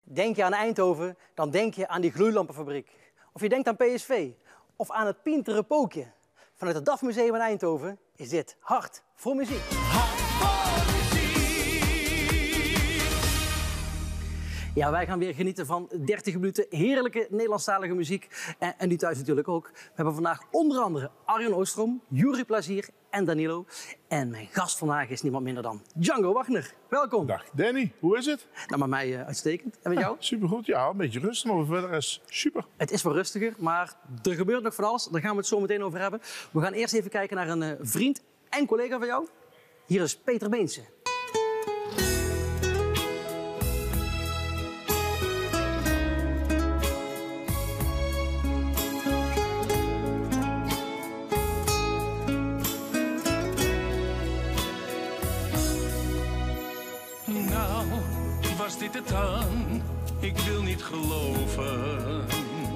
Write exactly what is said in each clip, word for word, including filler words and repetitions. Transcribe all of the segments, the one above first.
Denk je aan Eindhoven, dan denk je aan die gloeilampenfabriek. Of je denkt aan P S V, of aan het Pintere Pookje. Vanuit het D A F Museum in Eindhoven is dit Hart voor Muziek. Hart voor muziek. Ja, wij gaan weer genieten van dertig minuten heerlijke Nederlandstalige muziek. En, en u thuis natuurlijk ook. We hebben vandaag onder andere Arjen Oostrom, Juri Plazier en Danilo. En mijn gast vandaag is niemand minder dan Django Wagner. Welkom. Dag Danny, hoe is het? Nou, met mij uh, uitstekend. En met jou? Ja, supergoed, ja, een beetje rustig, maar verder is super. Het is wel rustiger, maar er gebeurt nog van alles. Daar gaan we het zo meteen over hebben. We gaan eerst even kijken naar een uh, vriend en collega van jou. Hier is Peter Beense. Was dit het dan? Ik wil niet geloven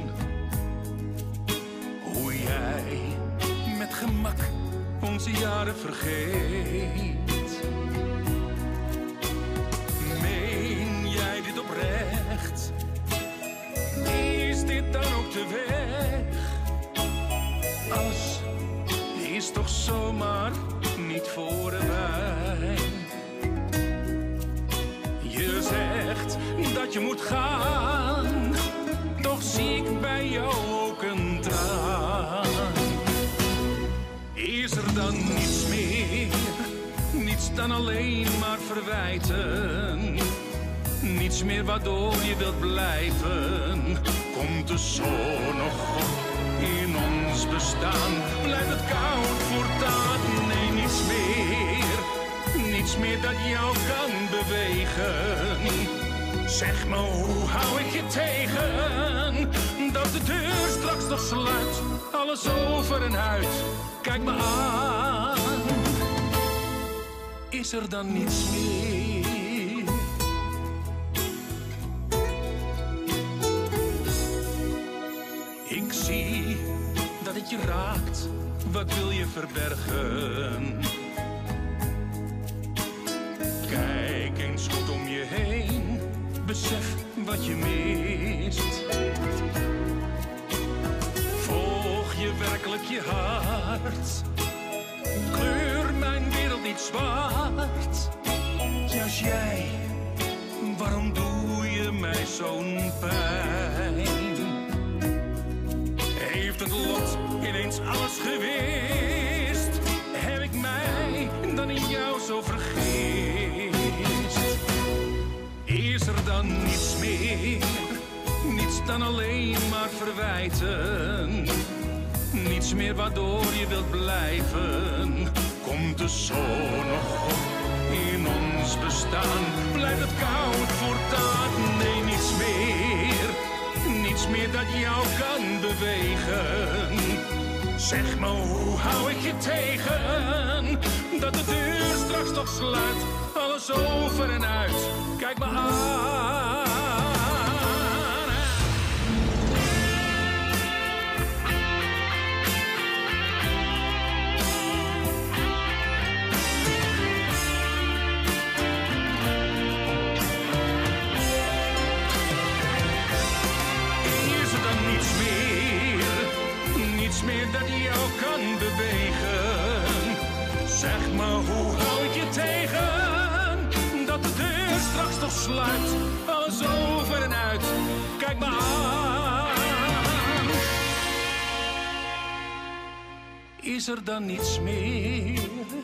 hoe jij met gemak onze jaren vergeet. Meen jij dit oprecht? Is dit dan ook de weg? Alles is toch zomaar niet voorbij. Je zegt dat je moet gaan, toch zie ik bij jou ook een traan. Is er dan niets meer, niets dan alleen maar verwijten? Niets meer waardoor je wilt blijven? Komt de zon nog op in ons bestaan? Blijft het koud voortaan? Nee, niets meer. Niets meer dat jou kan bewegen. Zeg me, hoe hou ik je tegen? Dat de deur straks nog sluit. Alles over en uit. Kijk me aan. Is er dan niets meer? Ik zie dat het je raakt. Wat wil je verbergen? Kijk eens goed om je heen, besef wat je mist. Volg je werkelijk je hart, kleur mijn wereld niet zwart. Juist jij, waarom doe je mij zo'n pijn? Heeft het lot ineens alles gewist? Heb ik mij dan in jou zo vergist? Is er dan niets meer, niets dan alleen maar verwijten? Niets meer waardoor je wilt blijven? Komt de zon nog op in ons bestaan? Blijft het koud voortaan? Nee, niets meer, niets meer dat jou kan bewegen. Zeg me, hoe hou ik je tegen? Dat de deur straks toch sluit, alles over en uit. Kijk me aan. Is er dan niets meer, niets meer dat jou kan bewegen? Zeg me, hoe hou ik je tegen? Dat de deur straks toch sluit, alles over en uit. Kijk me aan. Is er dan niets meer?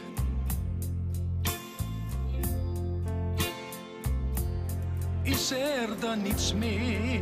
Is er dan niets meer?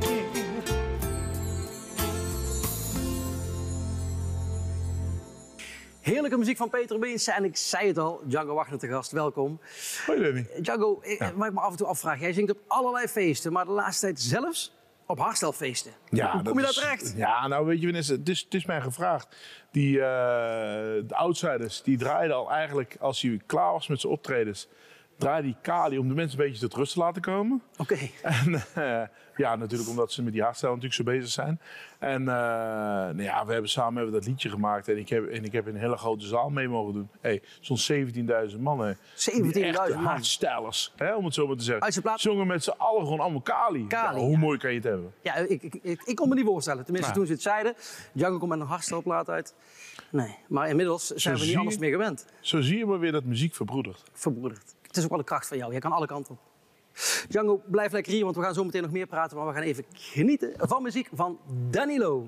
Heerlijke muziek van Peter Beense. En ik zei het al, Django Wagner te gast. Welkom. Hoi Danny. Django, ja. Waar ik me af en toe afvraag. Jij zingt op allerlei feesten, maar de laatste tijd zelfs op hardstylefeesten. Ja, Hoe kom je daar is, terecht? Ja, nou weet je, het is, het is mij gevraagd. Die, uh, de outsiders, die draaiden al eigenlijk, als hij klaar was met zijn optredens, draai die Kali om de mensen een beetje tot rust te laten komen. Oké. Okay. En uh, ja, natuurlijk omdat ze met die hardstyle natuurlijk zo bezig zijn. En uh, nou ja, we hebben samen hebben dat liedje gemaakt. En ik heb, en ik heb in een hele grote zaal mee mogen doen. Hey, zo'n zeventienduizend man. zeventienduizend man? Hardstylers, hè, om het zo maar te zeggen. Uit zijn plaat... Zongen met z'n allen gewoon allemaal Kali. Kali ja, hoe ja. mooi kan je het hebben? Ja, ik, ik, ik, ik kon me niet voorstellen. Tenminste, nou. toen ze het zeiden. Django komt met een hardstyleplaat uit. Nee, maar inmiddels zijn zo we niet anders meer gewend. Zo zie je maar weer dat muziek verbroedert. Verbroedert. Het is ook wel de kracht van jou. Je kan alle kanten op. Django, blijf lekker hier, want we gaan zo meteen nog meer praten. Maar we gaan even genieten van muziek van Danilo.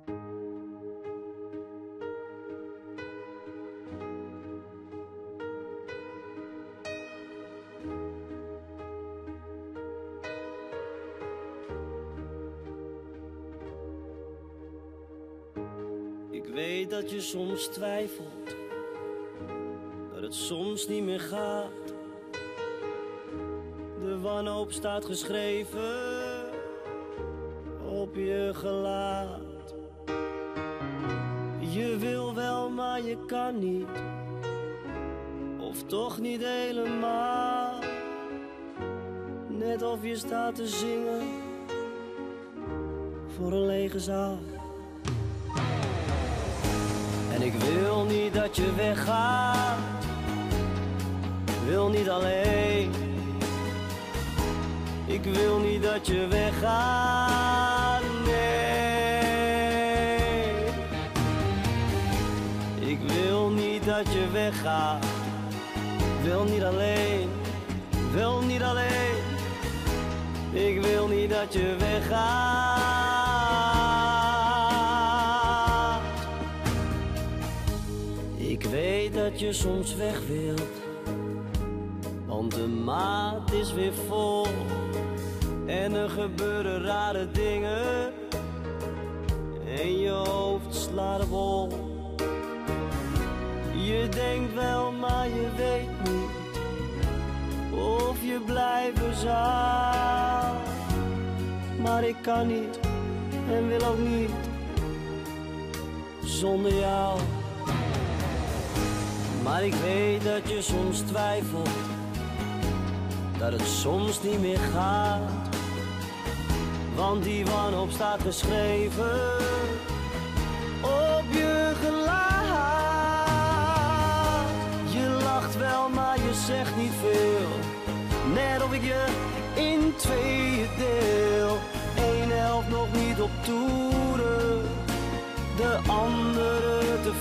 Ik weet dat je soms twijfelt, dat het soms niet meer gaat. De wanhoop staat geschreven op je gelaat. Je wil wel, maar je kan niet, of toch niet helemaal. Net of je staat te zingen voor een lege zaal. En ik wil niet dat je weggaat, wil niet alleen. Ik wil niet dat je weggaat, nee. Ik wil niet dat je weggaat, wil niet alleen, wil niet alleen. Ik wil niet dat je weggaat. Ik weet dat je soms weg wilt, want de maat is weer vol. En er gebeuren rare dingen en je hoofd slaat op hol. Je denkt wel, maar je weet niet of je blijven zou. Maar ik kan niet en wil ook niet zonder jou. Maar ik weet dat je soms twijfelt, dat het soms niet meer gaat. Want die wanhoop staat geschreven op je gelaat. Je lacht wel, maar je zegt niet veel. Net of ik je in tweeën deel. Eén helft nog niet op toeren, de andere te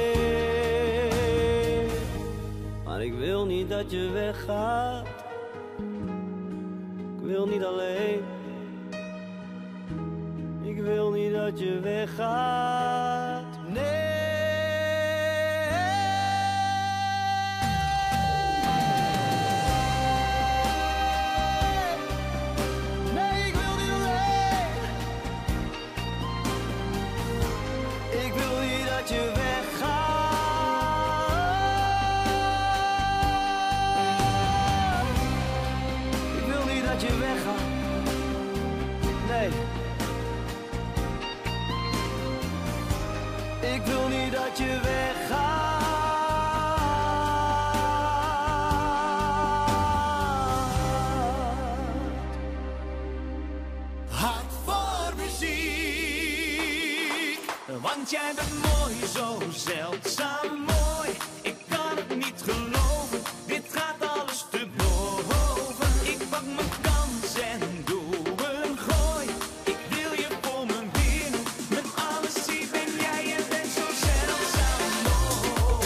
veel. Maar ik wil niet dat je weggaat, ik wil niet alleen. Ik wil niet dat je weggaat, nee. Nee, ik wil niet alleen. Ik wil niet dat je weggaat. Ik wil niet dat je weggaat, nee. Ik wil niet dat je weggaat. Hart voor muziek, want jij bent mooi, zo zeldzaam mooi. Ik kan het niet geloven, dit gaat alles te boven. Ik pak mijn kans en doe een gooi. Ik wil je voor me winnen, met alles zie ben jij, je bent zo zeldzaam mooi.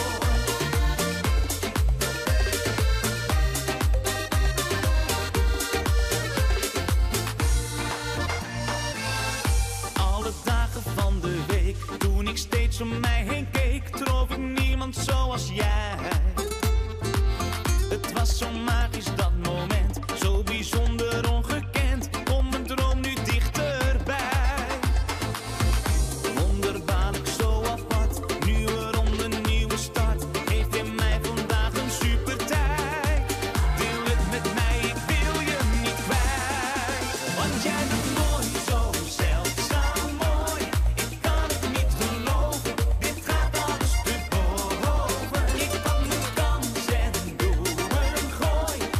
Alle dagen van de week, toen ik steeds om mij heen keek, trof ik niemand zoals jij. Het was zo magisch dat moment, zo bijzonder ongekend, kom mijn droom nu dichterbij. Wonderbaarlijk zo apart, nieuwe ronde, nieuwe start, geeft in mij vandaag een super tijd. Deel het met mij, ik wil je niet kwijt, want jij bent mooi, zo zeldzaam mooi. Ik kan het niet geloven, dit gaat alles te boven. Ik pak mijn kans en doe een gooi.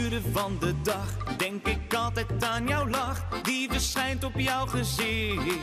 uren van de dag denk ik altijd aan jouw lach, die verschijnt op jouw gezicht.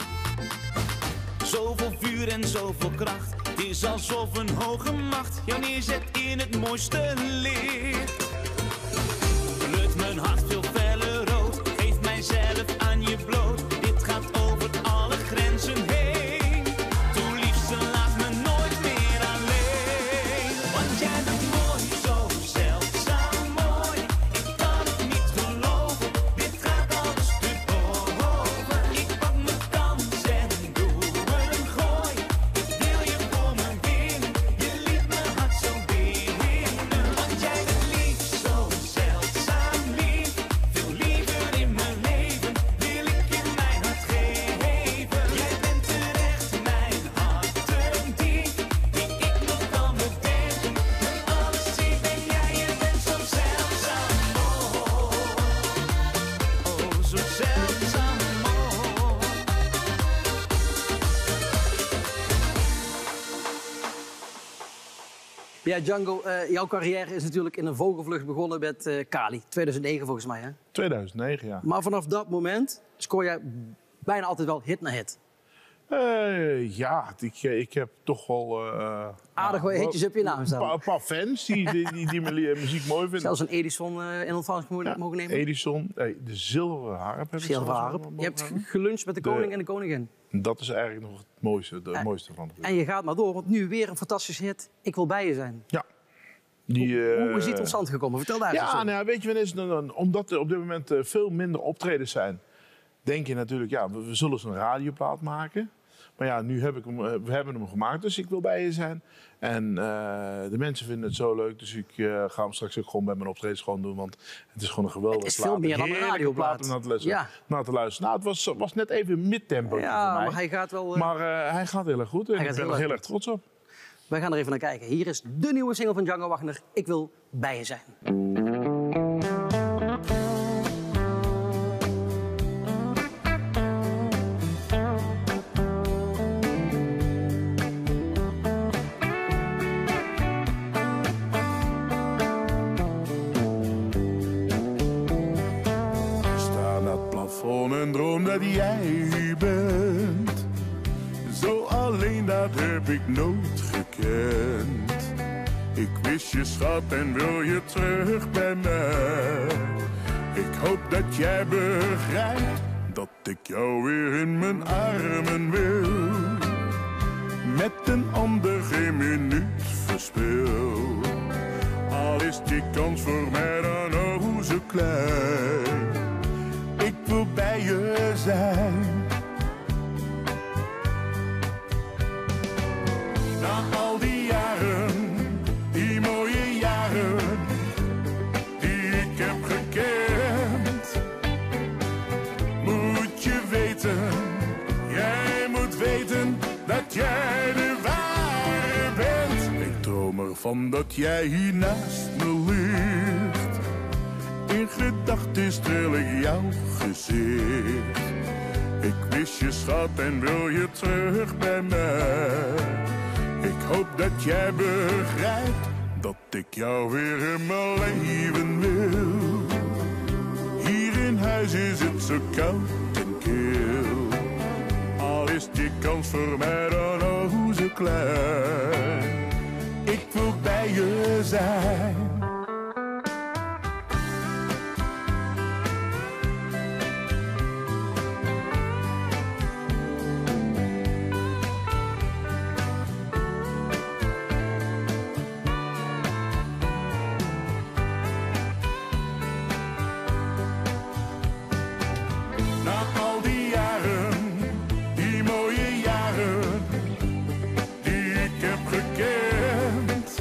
Zoveel vuur en zoveel kracht, het is alsof een hoge macht jou neerzet in het mooiste licht. Kleurt mijn hart veel feller rood, geef mijzelf aan je bloot. Dit gaat over alle grenzen heen. Toe liefste, laat me nooit meer alleen. Want jij bent mooi, zo zeldzaam mooi. Ik kan het niet geloven, dit gaat alles te boven. Ik pak mijn kans en doe een gooi. Ik wil je voor me winnen, je liet mijn hart zo binnen. Want jij bent lief, zo zeldzaam lief. Veel liever in mijn leven, wil ik je mijn hart geven. Jij bent terecht mijn hartendief, die ik nog kan bedenken. Met alles zie ben jij, je bent zo zeldzaam mooi. Oh, zo zeldzaam mooi. Ja, Django, eh, jouw carrière is natuurlijk in een vogelvlucht begonnen met eh, Kali. tweeduizend negen volgens mij, hè? tweeduizend negen, ja. Maar vanaf dat moment scoor jij bijna altijd wel hit na hit. Eh, ja, ik, ik heb toch wel... eh, Aardig nou, wat hitjes op je naam Een staan. paar, een paar fans die, die, die, die mijn li- muziek mooi vinden. Zelfs een Edison eh, in ontvangst mogen, Ja, mogen nemen. Edison, nee, de zilveren harp heb ik Zilveren zelfs harp. nog Je hebt mogen ge- geluncht met de De- koning en de koningin. hebben. Dat is eigenlijk nog het mooiste, de, En- mooiste van de En je gaat maar door, want nu weer een fantastische hit. Ik wil bij je zijn. Ja. Die, Hoe eh, is dit tot stand gekomen? Vertel daar eens Ja, over. nou, ja, weet je, wanneer is het dan, dan- omdat er op dit moment eh, veel minder optredens zijn, denk je natuurlijk, ja, we, we zullen eens een radioplaat maken. Maar ja, nu heb ik hem, eh, we hebben hem gemaakt, dus ik wil bij je zijn. En eh, de mensen vinden het zo leuk, dus ik eh, ga hem straks ook gewoon bij mijn optredens gewoon doen. Want het is gewoon een geweldige Het is plaat. veel meer dan een Heerlijke radioplaat. plaat om naar te luisteren. Ja. Naar te luisteren. Nou, het was, was net even mid-tempo Ja, voor mij. maar hij gaat wel... eh, Maar eh, hij gaat heel erg goed en Hij ik gaat ben heel er erg heel erg trots op. Wij gaan er even naar kijken. Hier is de nieuwe single van Django Wagner. Ik wil bij je zijn. Ik sta aan het plafond en droom dat jij bent. Zo alleen, dat heb ik nooit gekend. Ik mis je schat en wil je terug bij mij. Ik hoop dat jij begrijpt dat ik jou weer in mijn armen wil. Met een ander geen minuut verspil. Al is die kans voor mij dan ook zo klein. Ik wil bij je zijn. Na al die jaren, die mooie jaren, die ik heb gekend, moet je weten, jij moet weten dat jij de ware bent. Ik droom ervan dat jij hier naast me ligt. In gedachten streel ik jouw gezicht. Ik mis je schat en wil je terug bij mij. Ik hoop dat jij begrijpt dat ik jou weer in mijn leven wil. Hier in huis is het zo koud en kil. Al is die kans voor mij dan ook zo klein. Ik wil bij je zijn. Na al die jaren, die mooie jaren, die ik heb gekend,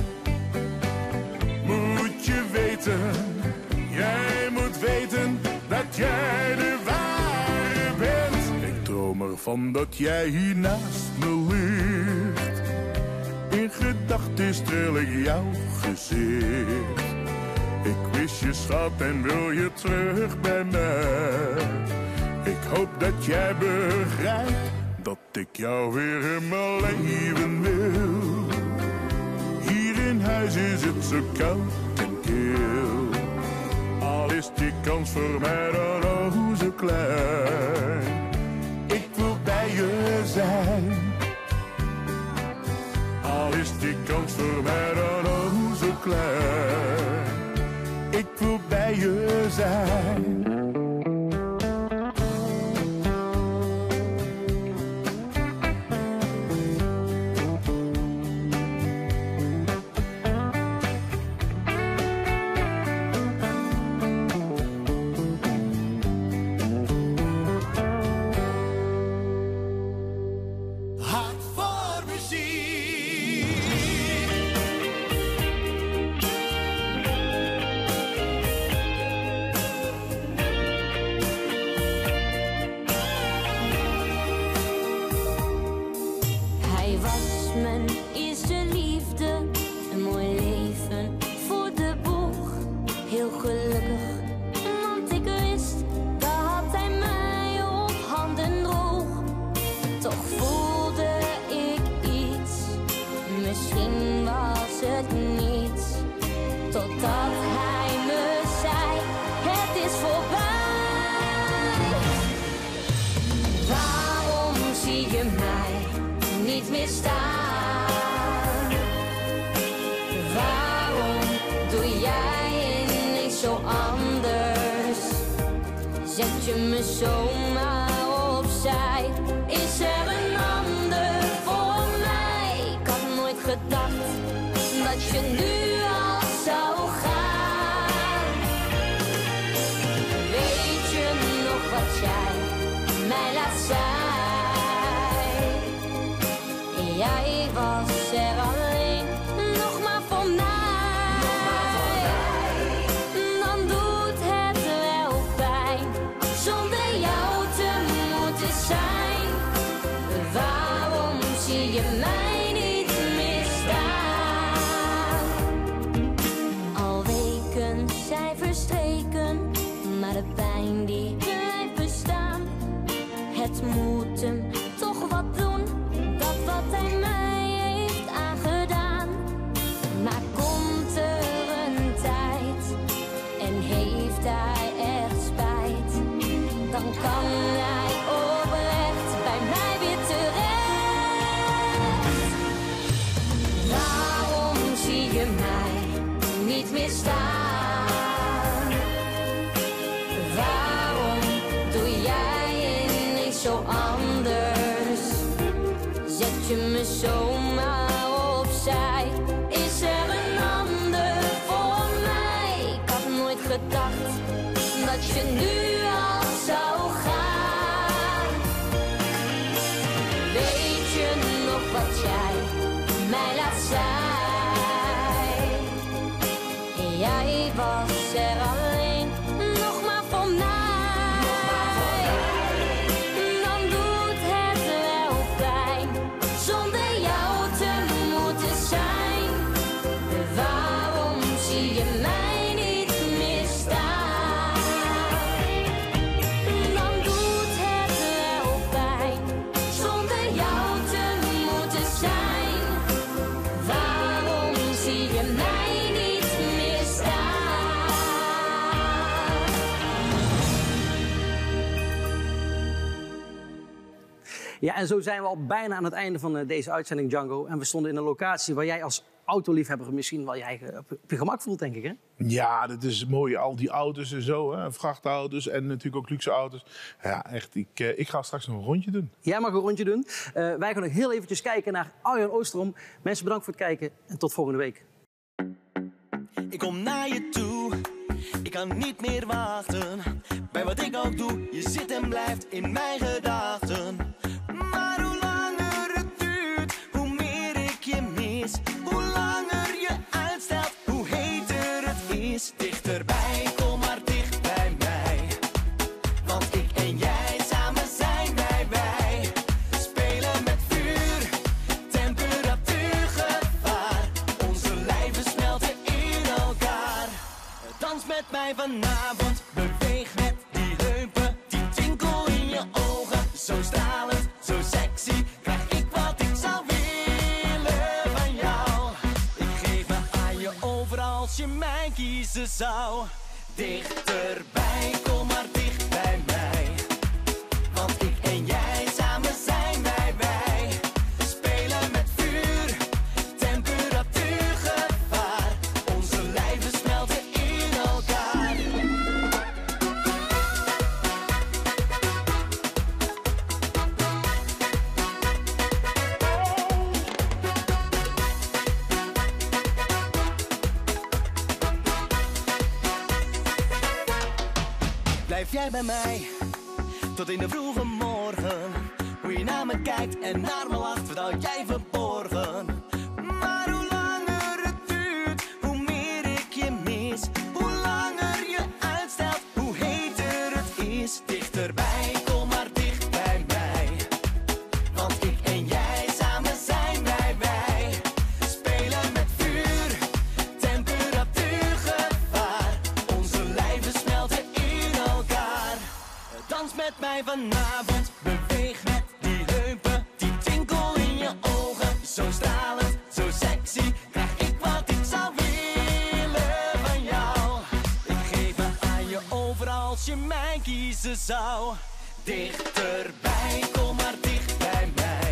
moet je weten, jij moet weten dat jij de ware bent. Ik droom ervan dat jij hier naast me ligt. In gedachten streel ik jouw gezicht. Ik mis je schat en wil je terug bij mij. Ik hoop dat jij begrijpt dat ik jou weer in mijn leven wil. Hier in huis is het zo koud en kil. kans voor mij dan ook zo klein. Ik wil bij je zijn. Al is die kans voor mij dan ook zo klein. Ik wil bij je zijn. Zet je me zomaar opzij? Is er een ander voor mij? Ik had nooit gedacht dat je nu al zou gaan. Weet je nog wat jij mij laat zijn? Jij was er alleen nog maar voor mij. Het moet hem toch wat doen, dat wat hij mij heeft aangedaan. Maar komt er een tijd en heeft hij echt spijt, dan kan hij oprecht bij mij weer terecht. Waarom zie je mij niet meer staan? Zo anders, zet je me zomaar opzij? Is er een ander voor mij? Ik had nooit gedacht dat je nu al zou gaan. Weet je nog wat jij mij laat zijn? Jij was er alleen nog maar voor mij. Ja, en zo zijn we al bijna aan het einde van uh, deze uitzending, Django. En we stonden in een locatie waar jij als autoliefhebber misschien wel je eigen op je gemak voelt, denk ik, hè? Ja, dat is mooi. Al die auto's en zo, hè? Vrachtauto's en natuurlijk ook luxe auto's. Ja, echt. Ik, uh, ik ga straks nog een rondje doen. Jij mag een rondje doen. Uh, wij gaan nog heel eventjes kijken naar Arjan Oostrom. Mensen, bedankt voor het kijken en tot volgende week. Ik kom naar je toe, ik kan niet meer wachten. Bij wat ik ook doe, je zit en blijft in mijn gedachten. Maar hoe langer het duurt, hoe meer ik je mis. Hoe langer je uitstelt, hoe heter het is. Dichterbij, kom maar dicht bij mij. Want ik en jij, samen zijn wij wij. Spelen met vuur, temperatuur, gevaar. Onze lijven smelten in elkaar. Dans met mij vanavond, beweeg met die heupen. Die twinkel in je ogen, zo stralend, zo sexy. Krijg ik wat ik zou willen van jou. Ik geef me aan je over als je mij kiezen zou. Dichterbij. Blijf jij bij mij tot in de vroege morgen. Hoe je naar me kijkt en naar me lacht, wat houd jij verborgen. Maar hoe langer het duurt, hoe meer ik je mis. Hoe langer je uitstelt, hoe heter het is. Dichterbij, kom maar dicht bij mij. Want ik en jij, samen zijn wij wij. Spelen met vuur, temperatuurgevaar. Onze lijven smelten in elkaar. Dans met mij vanavond, beweeg met die heupen. Die twinkel in je ogen, zo stralend, zo sexy. Krijg ik wat ik zou willen van jou. Ik geef me aan je over als je mij kiezen zou. Dichterbij, kom maar dicht bij mij.